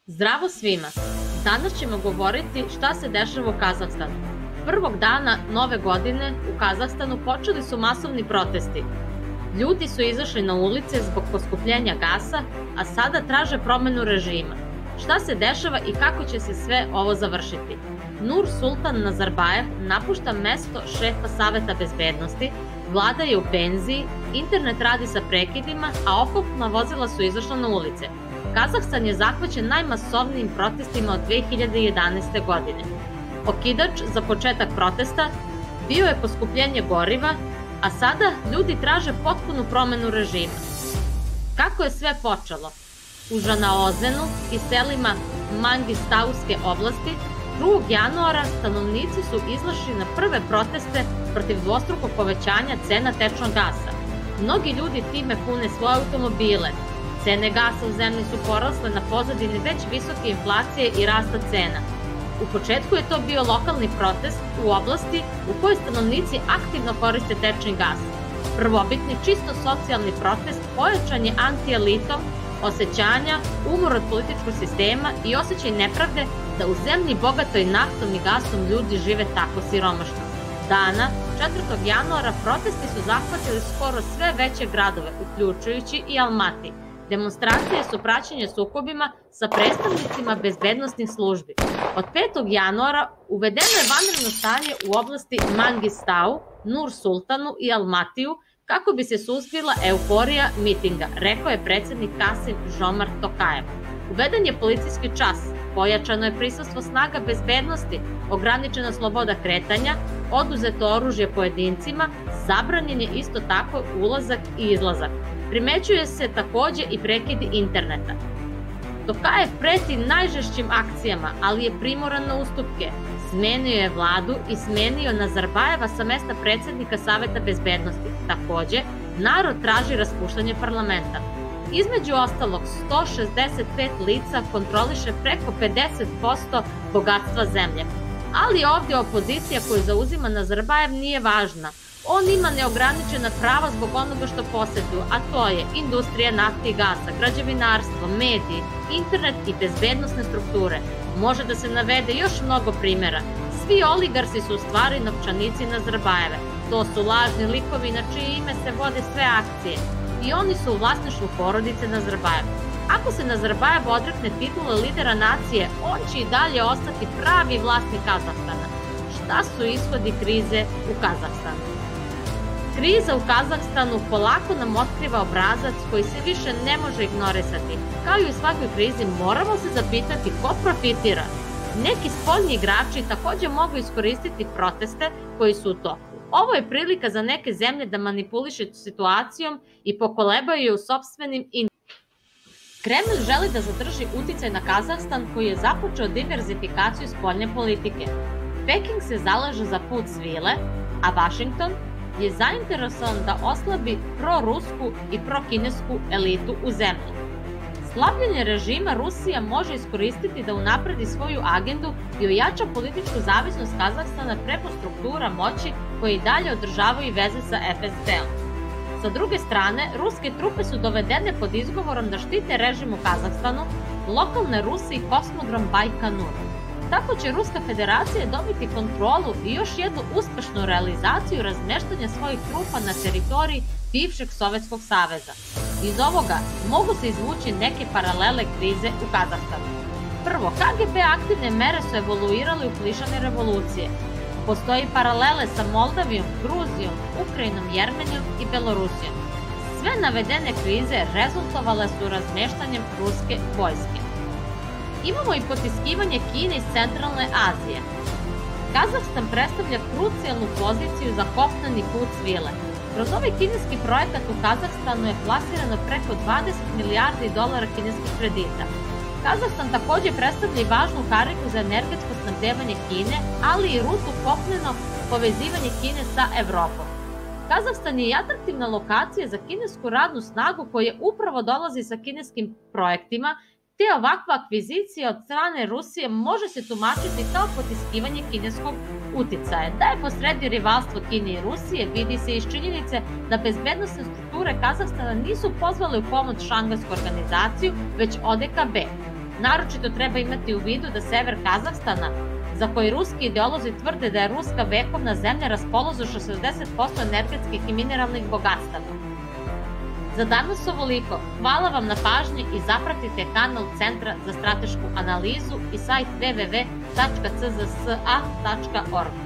Zdravo svima! Danas ćemo govoriti šta se dešava u Kazahstanu. Prvog dana nove godine u Kazahstanu počeli su masovni protesti. Ljudi su izašli na ulice zbog poskupljenja gasa, a sada traže promenu režima. Šta se dešava i kako će se sve ovo završiti? Nur Sultan Nazarbajev napušta mesto šefa Saveta bezbednosti, vlada je u penziji, internet radi sa prekidima, a oklopna vozila su izašla na ulice. Kazahstan je zahvaćen najmasovnijim protestima od 2011. godine. Okidač za početak protesta bio je poskupljenje goriva, a sada ljudi traže potpunu promenu režima. Kako je sve počelo? U Žanaozenu i selima Mangistauske oblasti 2. januara stanovnici su izašli na prve proteste protiv dvostrukog povećanja cena tečnog gasa. Mnogi ljudi time pune svoje automobile. Cene gasa u zemlji su porasle na pozadini već visoke inflacije i rasta cena. U početku je to bio lokalni protest u oblasti u kojoj stanovnici aktivno koriste tečni gas. Prvobitni čisto socijalni protest pojačan je anti-elitom, osećanja, umor od političkog sistema i osjećaj nepravde da u zemlji bogatoj naftom i gasom ljudi žive tako siromašno. Dana 4. januara protesti su zahvatili skoro sve veće gradove, uključujući i Almati. Demonstracije su praćenje sukobima sa predstavnicima bezbednosnih službi. Od 5. januara uvedeno je vanredno stanje u oblasti Mangistau, Nur Sultanu i Almatiju kako bi se suzbila euforija mitinga, rekao je predsednik Kasim Žomart Tokajev. Uveden je policijski čas, pojačano je prisustvo snaga bezbednosti, ograničena sloboda kretanja, oduzeto oružje pojedincima, zabranjen je isto tako ulazak i izlazak. Primećuje se takođe i prekidi interneta. Tokajev preti najžešćim akcijama, ali je primoran na ustupke. Smenio je vladu i smenio Nazarbajeva sa mesta predsednika Saveta bezbednosti. Takođe, narod traži raspuštanje parlamenta. Između ostalog, 165 lica kontroliše preko 50% bogatstva zemlje. Ali ovdje opozicija koju zauzima Nazarbajev nije važna. On ima neograničena prava zbog onoga što posjeduju, a to je industrija nafte i gasa, građevinarstvo, mediji, internet i bezbednosne strukture. Može da se navede još mnogo primjera. Svi oligarsi su u stvari novčanici Nazarbajeve. To su lažni likovi na čije ime se vode sve akcije. I oni su u vlasništvu porodice Nazarbajeva. Ako se Nazarbajev odrekne titule lidera nacije, on će i dalje ostati pravi vlasnik Kazahstana. Šta su ishodi krize u Kazahstanu? Kriza u Kazahstanu polako nam otkriva obrazac koji se više ne može ignorisati. Kao i u svakoj krizi moramo se zapitati ko profitira. Neki spoljni igrači takođe mogu iskoristiti proteste koji su u toku. Ovo je prilika za neke zemlje da manipulišu situacijom i pokolebaju je u sopstvenim interesima. Kreml želi da zadrži uticaj na Kazahstan koji je započeo diverzifikaciju spoljne politike. Peking se zalaže za put svile, a Vašington je zainteresovan da oslabi prorusku i prokinesku elitu u zemlji. Slabljenje režima Rusija može iskoristiti da unapredi svoju agendu i ojača političku zavisnost Kazahstana preko struktura moći koje i dalje održavaju veze sa FSB-om. Sa druge strane, ruske trupe su dovedene pod izgovorom da štite režim u Kazahstanu, lokalne Ruse i kosmodrom Bajkonur. Tako će Ruska federacija dobiti kontrolu i još jednu uspešnu realizaciju razmeštanja svojih trupa na teritoriji bivšeg Sovjetskog saveza. Iz ovoga mogu se izvući neke paralele krize u Kazahstanu. Prvo, KGB aktivne mere su evoluirale u klišane revolucije. Postoji paralele sa Moldavijom, Gruzijom, Ukrajinom, Jermenijom i Belorusijom. Sve navedene krize rezultovale su razmeštanjem ruske vojske. Imamo i potiskivanje Kine iz centralne Azije. Kazahstan predstavlja krucijalnu poziciju za kopneni put svile. Kroz ovaj kineski projekat u Kazahstanu je plasirano preko 20 milijardi dolara kineskih kredita. Kazahstan takođe predstavlja i važnu kariku za energetsko snabdevanje Kine, ali i rutu kopneno povezivanje Kine sa Evropom. Kazahstan je i atraktivna lokacija za kinesku radnu snagu koja upravo dolazi sa kineskim projektima, te ovakva akvizicija od strane Rusije može se tumačiti kao potiskivanje kineskog uticaja. Da je posredi rivalstvo Kine i Rusije vidi se iz činjenice da bezbednosne strukture Kazahstana nisu pozvale u pomoć Šangajsku organizaciju, već ODKB. Naročito treba imati u vidu da sever Kazahstana, za koji ruski ideolozi tvrde da je ruska vekovna zemlja, raspolaže 60% energetskih i mineralnih bogatstava. Za danas ovoliko. Hvala vam na pažnji i zapratite kanal Centra za stratešku analizu i sajt www.czsa.org.